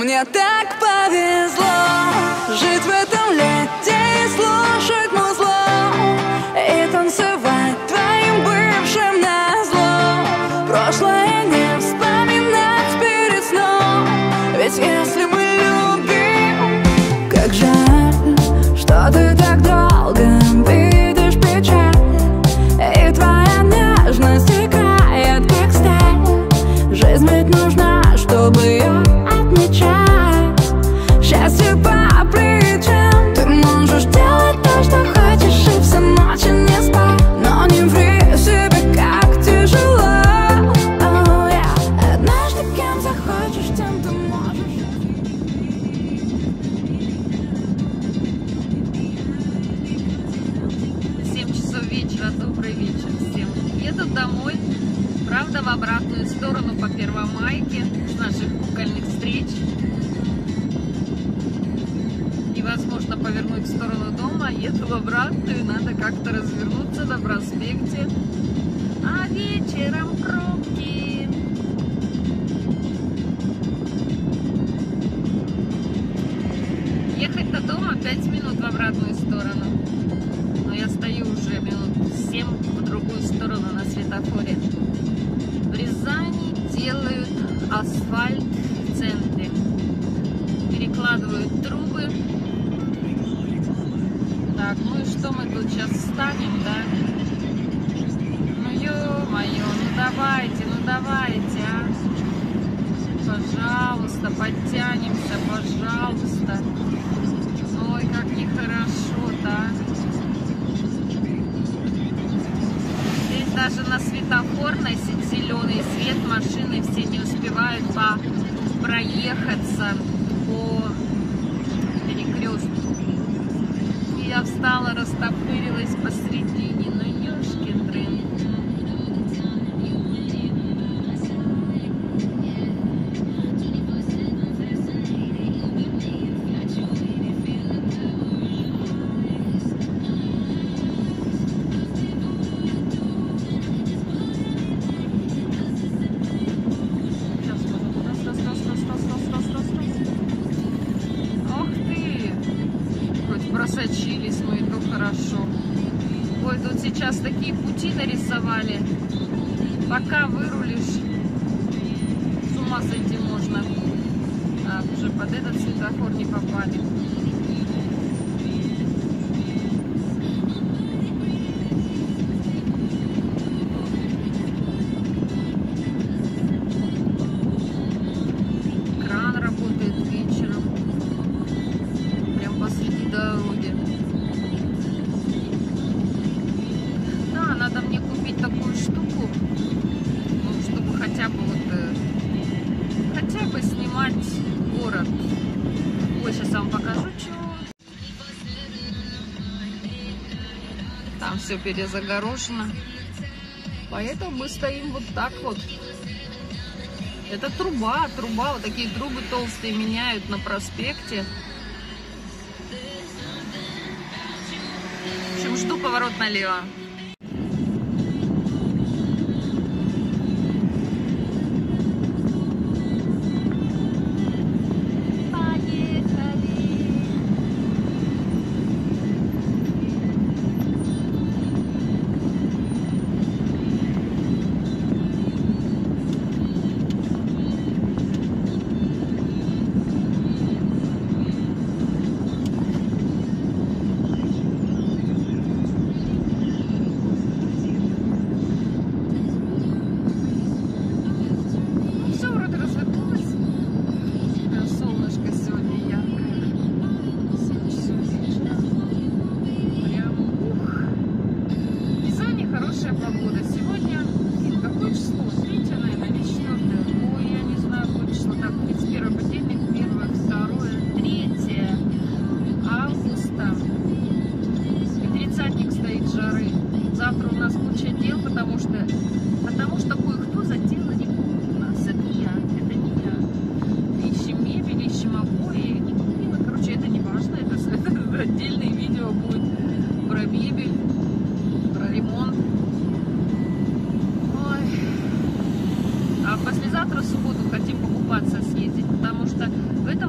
Мне так повезло жить в этом лете и слушать музло, и танцевать твоим бывшим назло. Прошлое не вспоминать перед сном, ведь если мы любим, как жаль, что ты так долго видишь печаль, и твоя нежность играет как сталь. Жизнь ведь нужна, чтобы ее отмечать. Счастье по плечам. Ты можешь делать то, что хочешь, и всю ночь не спать, но не ври себе, как тяжело. Oh, yeah. Однажды кем захочешь, тем ты можешь. 7 часов вечера, добрый вечер всем. Еду домой, правда, в обратную сторону по Первомайке с наших кукольных встреч. Невозможно повернуть в сторону дома, еду в обратную, надо как-то развернуться на проспекте. А вечером пробки. Ехать до дома 5 минут в обратную сторону. Но я стою уже минут 7 в другую сторону на светофоре. В Рязани делают асфальт в центре. Перекладывают трубы. Так, ну и что мы тут сейчас встанем, да? Ну ё-моё, ну давайте, а? Пожалуйста, подтянемся, пожалуйста. Ой, как нехорошо-то, а? Здесь даже на светофорной зеленый свет, машины все не успевают проехаться по перекрестку. И я встала, растопырилась посредине, ну ёшкин дрын. Просочились мы, то хорошо. Ой, тут сейчас такие пути нарисовали. Пока вырулишь, с ума сойти можно. Так, уже под этот светофор не попали. Кран работает вечером. Посреди дороги. Да, надо мне купить такую штуку, ну, чтобы хотя бы хотя бы снимать город. Ой, сейчас я вам покажу, чего. Там все перезагорожено. Поэтому мы стоим вот так вот. Это труба, вот такие трубы толстые меняют на проспекте. В общем, жду поворот налево. Завтра у нас куча дел, потому что кое-кто затеял ремонт у нас. Это не я. Ищем мебель, ищем обои. Не купила. Короче, это не важно. Это отдельное видео будет про мебель, про ремонт. Ой. А послезавтра в субботу хотим покупаться съездить, потому что в этом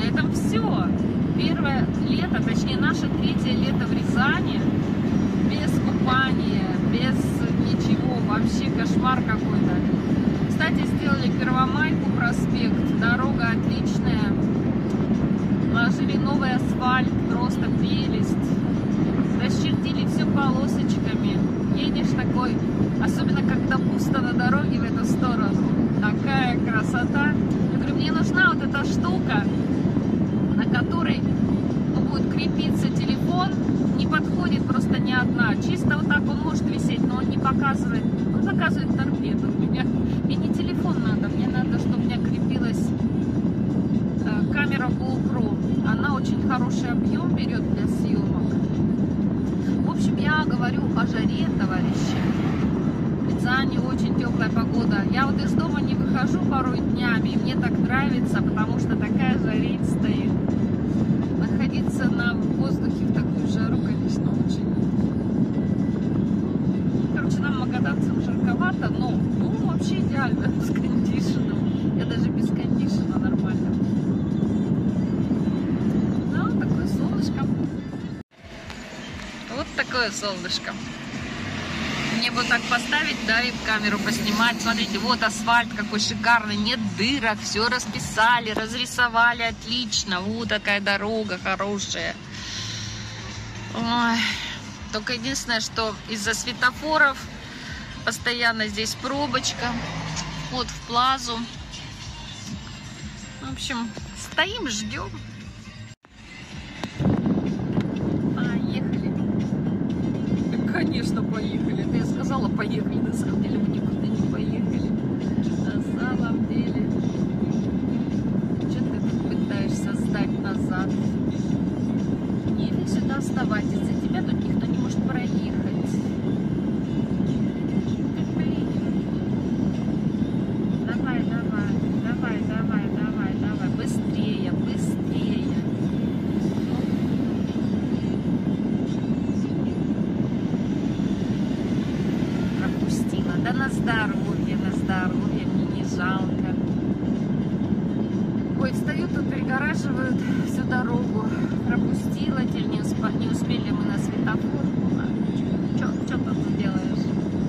этом все. Первое лето, точнее наше третье лето в Рязани, без купания, без ничего, вообще кошмар какой-то. Кстати, сделали Первомайку, проспект, дорога отличная, положили новый асфальт, просто прелесть, расчертили все полосочками, едешь такой, особенно когда пусто на дороге в эту сторону, такая красота. Я говорю, мне нужна вот эта штука, на которой будет крепиться телефон, не подходит просто ни одна, чисто вот так он может висеть, но он не показывает, он показывает торпеду. Мне не телефон надо, мне надо, чтобы у меня крепилась камера GoPro, она очень хороший объем берет для съемок. В общем, я говорю о жаре, товарищи. В Рязани очень теплая погода. Я вот из дома не выхожу порой днями, и мне так нравится, потому что такая жарень стоит. Находиться на воздухе в такую жару, конечно, очень. Короче, нам магаданцам жарковато, но вообще идеально с кондишеном. Я даже без кондишена нормально. Ну, такое солнышко. Вот такое солнышко. Мне бы так поставить, да, и в камеру поснимать. Смотрите, вот асфальт какой шикарный, нет дырок, все расписали, разрисовали, отлично. Вот такая дорога хорошая. Ой. Только единственное, что из-за светофоров постоянно здесь пробочка. Вход в плазу. В общем, стоим, ждем. Поехали. Конечно, поехали. Это я сказала, поехали. На самом деле мы никуда не поехали. На самом деле. Что ты тут пытаешься сдать назад? Или сюда вставать. Из-за тебя тут никто не может проехать. Давай, давай, давай, давай, давай, давай. Быстрее, быстрее. Да на здоровье, мне не жалко. Ой, встают тут, перегораживают всю дорогу. Пропустила, теперь не успели мы на светофор. Что тут делаешь?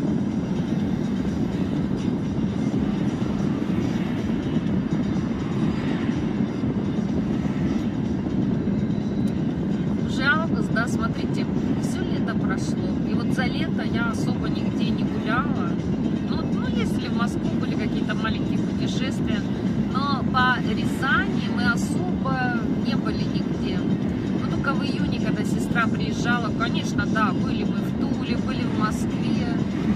Уже август, да, смотрите, все лето прошло. И вот за лето я особо нигде не гуляла. Ну, если в Москву были какие-то маленькие путешествия, но по Рязани мы особо не были нигде. Но только в июне, когда сестра приезжала, конечно, да, были мы в Туле, были в Москве.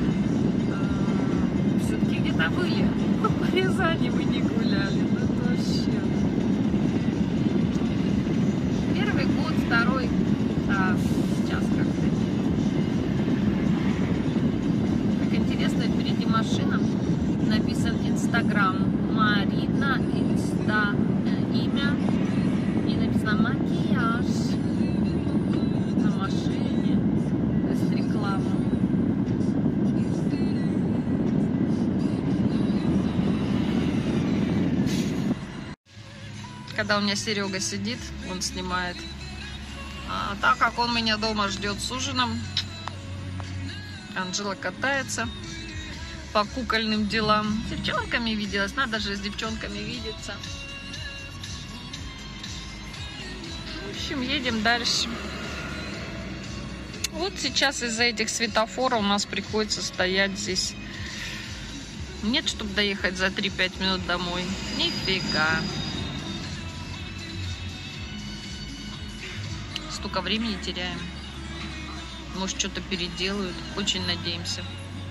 Все-таки где-то были. Но по Рязани мы не гуляли. Ну, это вообще. Первый год, второй, да, сейчас как-то. Как интересно, впереди машина. Написан Инстаграм. Марина, Инста, имя. И написано макияж на машине. То есть реклама. Когда у меня Серега сидит, он снимает. А так как он меня дома ждет с ужином, Анжела катается по кукольным делам. С девчонками виделась, надо же с девчонками видеться. В общем, едем дальше. Вот сейчас из-за этих светофоров у нас приходится стоять здесь. Нет, чтобы доехать за 3-5 минут домой. Нифига. Столько времени теряем. Может, что-то переделают. Очень надеемся.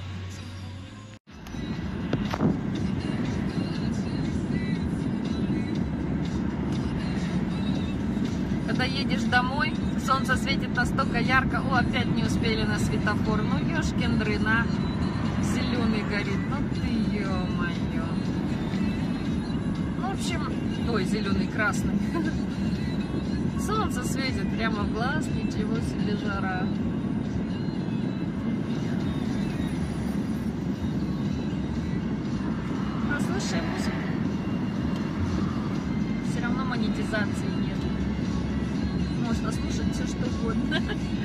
Когда едешь домой, солнце светит настолько ярко. О, опять не успели на светофор. Ну, ёшкин дрын, а. Зеленый горит. Ну ты, ё-моё. Ну, в общем, ой, зеленый, красный. Солнце светит прямо в глаз. Ничего себе жара. Послушай музыку. Все равно мы монетизации нет. Можно слушать все, что угодно.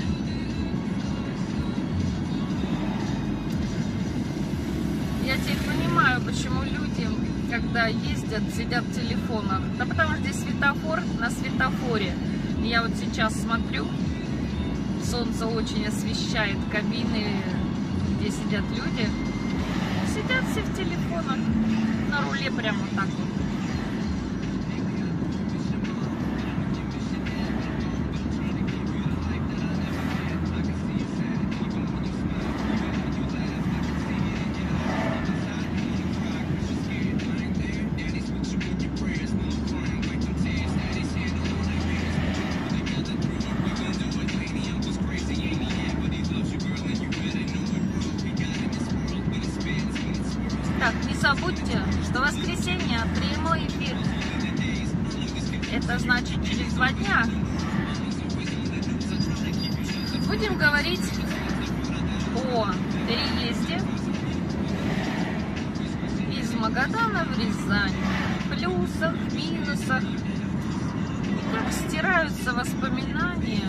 Я теперь понимаю, почему люди, когда ездят, сидят в телефонах. Да потому что здесь светофор на светофоре. Я вот сейчас смотрю, солнце очень освещает кабины, где сидят люди. Сидят все в телефонах, на руле прямо вот так вот. Так, не забудьте, что в воскресенье прямой эфир. Это значит через 2 дня. Будем говорить о переезде из Магадана в Рязань. Плюсах, минусах. И как стираются воспоминания.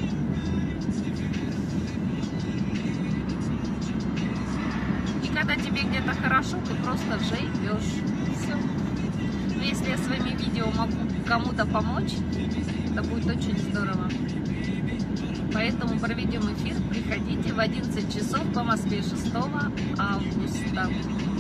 Когда тебе где-то хорошо, ты просто живешь. Все. Но если я своими видео могу кому-то помочь, это будет очень здорово. Поэтому проведем эфир. Приходите в 11 часов по Москве 6 августа.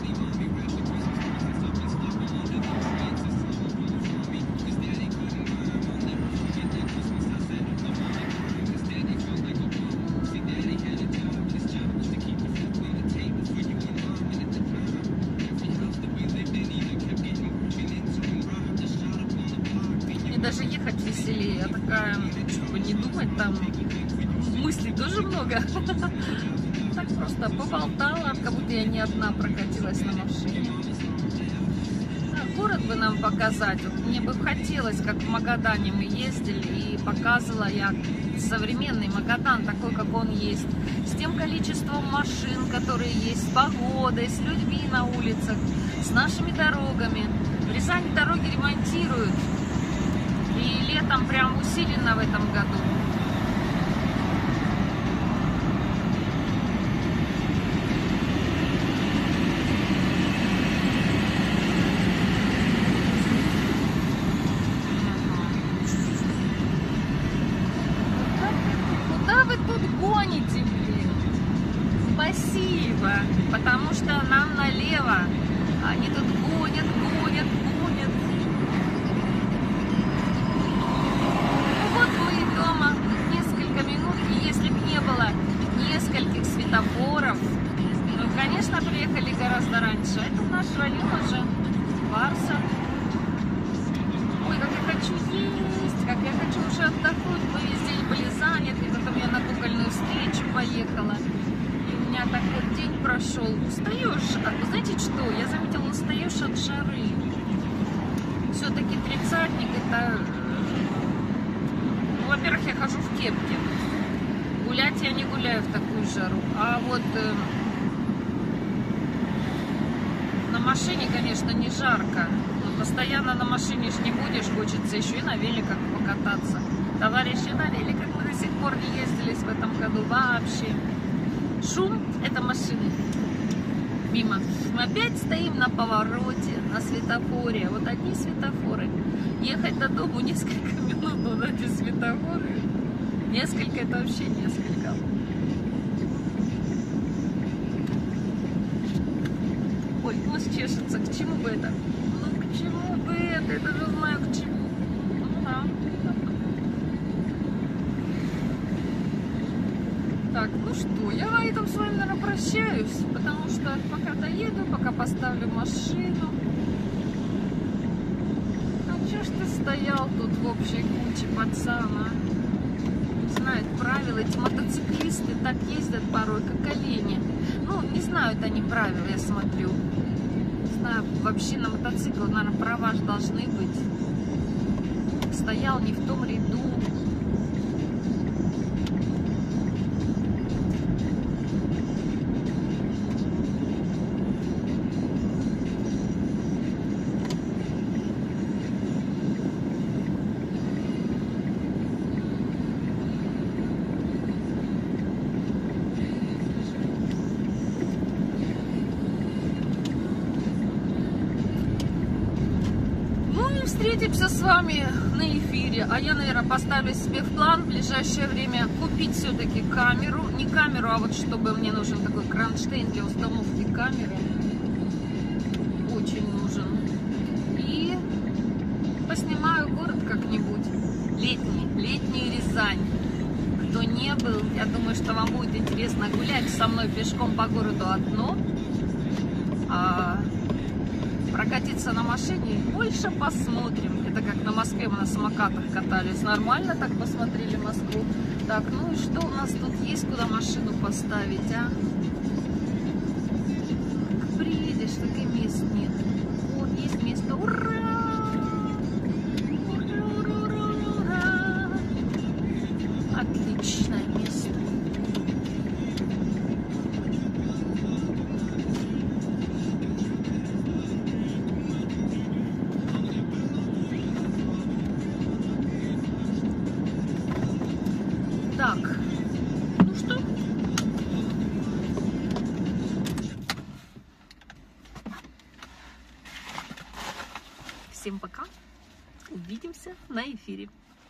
Даже ехать веселее, я такая, чтобы не думать, там мыслей тоже много. Так просто поболтала, как будто я не одна прокатилась на машине. Город бы нам показать. Вот мне бы хотелось, как в Магадане мы ездили, и показывала я современный Магадан, такой, как он есть. С тем количеством машин, которые есть, с погодой, с людьми на улицах, с нашими дорогами. В Рязани дороги ремонтируют. И летом прям усиленно в этом году. Куда вы тут гоните, блин? Спасибо, потому что нам налево. Они тут гонят, гонят, гонят. Дома несколько минут, и если бы не было нескольких светофоров, ну, конечно, приехали гораздо раньше. Это наш район уже, Барса. Ой, как я хочу есть, как я хочу уже отдохнуть. Мы весь день были заняты, потом я на кукольную встречу поехала. И у меня такой день прошел. Устаешь, знаете что, я заметила, устаешь от жары. Все-таки 30-ник это... Во-первых, я хожу в кепке. Гулять я не гуляю в такую жару. А вот на машине, конечно, не жарко. Но постоянно на машине ж не будешь. Хочется еще и на великах покататься. Товарищи на великах мы до сих пор не ездились в этом году вообще. Шум – это машины. Мимо. Мы опять стоим на повороте, на светофоре. Вот одни светофоры. Ехать до дому несколько минут, вот эти светофоры. Несколько, это вообще несколько. Ой, нос чешется. К чему бы это? Ну, к чему бы это? Я даже знаю, к чему. Ага. Так, ну что, я на этом с вами, наверное, прощаюсь, потому что пока доеду, пока поставлю машину. А чё ж ты стоял тут в общей куче, пацана? Знают правила, эти мотоциклисты так ездят порой, как олени. Ну, не знают они правила, я смотрю. Не знаю, вообще на мотоцикл, наверное, права же должны быть. Стоял не в том ряду. встретиться с вами на эфире. А я, наверное, поставлю себе в план в ближайшее время купить все-таки камеру. Не камеру, а вот чтобы мне нужен такой кронштейн для установки камеры. Очень нужен. И поснимаю город как-нибудь. Летний Рязань. Кто не был, я думаю, что вам будет интересно гулять со мной пешком по городу одно. А прокатиться на машине больше посмотрим. Это как на Москве мы на самокатах катались. Нормально так посмотрели Москву. Так, ну и что у нас тут есть, куда машину поставить, а? Как приедешь, так и мест нет. Вот, есть место. Ура! Отличное место. Так, ну что? Всем пока. Увидимся на эфире.